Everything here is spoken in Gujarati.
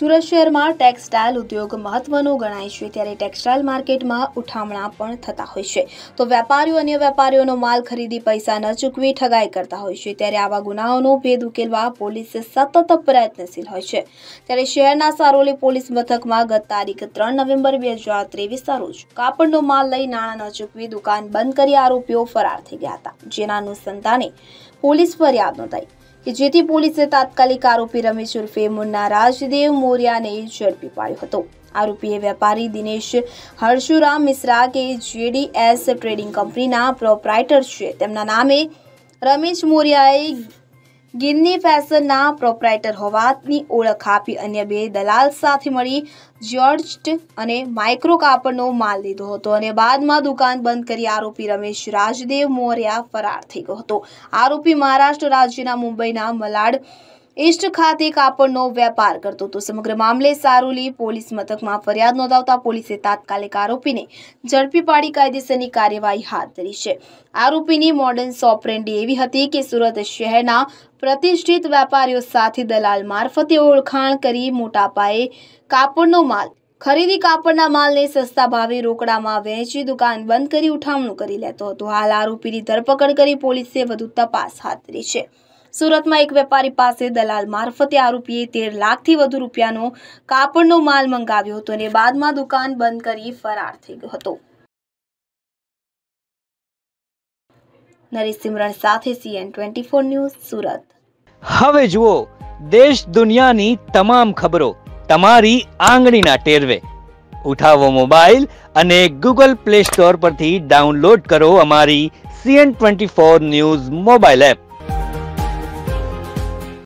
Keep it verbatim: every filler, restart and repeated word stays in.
સુરત શહેરમાં ટેક્સટાઇલ ઉદ્યોગ મહત્વનો ગણાય છે, ત્યારે ટેક્સટાઇલ માર્કેટમાં ઉઠામણા પણ થતા હોય છે, તો વેપારીઓ અન્ય વેપારીઓનો માલ ખરીદી પૈસા ન ચૂકવી ઠગાઈ કરતા હોય છે, ત્યારે આવા ગુનાઓનો ભેદ ઉકેલવા પોલીસ સતત પ્રયત્નશીલ હોય છે। ત્યારે શહેરના સારોલી પોલીસ મથકમાં ગત તારીખ ત્રણ નવેમ્બર બે હજાર ત્રેવીસના રોજ કાપડનો માલ લઈ નાણાં ન ચૂકવી દુકાન બંધ કરી આરોપીઓ ફરાર થઈ ગયા હતા, જેના અનુસંધાને પોલીસ ફરિયાદ નોંધાઈ કે જેથી પોલીસે તાત્કાલિક આરોપી રમેશ ઉર્ફે મુન્ના રાજદેવ મોર્યાને ઝડપી પાડ્યો હતો। આરોપીએ વેપારી દિનેશ હર્ષુરામ મિશ્રા કે જેડીએસ ટ્રેડિંગ કંપનીના પ્રોપ્રાઇટર છે, તેમના નામે રમેશ મોર્યાએ ગિન્ની ફેશનના પ્રોપ્રાઇટર હોવાની ઓળખ આપી અન્ય બે દલાલ સાથે મળી જ્યોર્જટ અને માઇક્રો કાપડનો માલ લીધો હતો અને બાદમાં દુકાન બંધ કરી આરોપી રમેશ રાજદેવ મોર્યા ફરાર થઈ ગયો હતો। આરોપી મહારાષ્ટ્ર રાજ્યના મુંબઈના મલાડ ઈસ્ટ ખાતે કાપડનો વેપાર કરતો હતો। સમગ્ર મામલે સારોલી પોલીસ મથકમાં ફરિયાદ નોંધાવતા પોલીસે તાત્કાલિક આરોપીને ઝડપી પાડી કાયદેસરની કાર્યવાહી હાથ ધરી છે। આરોપીની મોડર્ન ઓપરેન્ડી એવી હતી કે સુરત શહેરના પ્રતિષ્ઠિત વેપારીઓ સાથે દલાલ મારફતે ઓળખાણ કરી મોટા પાયે કાપડનો માલ ખરીદી કાપડના માલને સસ્તા ભાવે રોકડામાં વેચી દુકાન બંધ કરી ઉઠામણું કરી લેતો હતો। હાલ આરોપીની ધરપકડ કરી પોલીસે વધુ તપાસ હાથ ધરી છે। સુરતમાં એક વેપારી પાસે દલાલ મારફતે આરોપીએ તેર લાખથી વધુ રૂપિયાનો કાપડનો માલ મંગાવ્યો હતો અને બાદમાં દુકાન બંધ કરી ફરાર થઈ ગયો હતો। નરેશ સિમરણ સાથે CN twenty four news Surat. હવે જુઓ દેશ દુનિયાની તમામ ખબરો તમારી આંગળીના ટેરવે। ઉઠાવો મોબાઈલ અને ગૂગલ પ્લે સ્ટોર પરથી ડાઉનલોડ કરો અમારી CN twenty four news mobile app.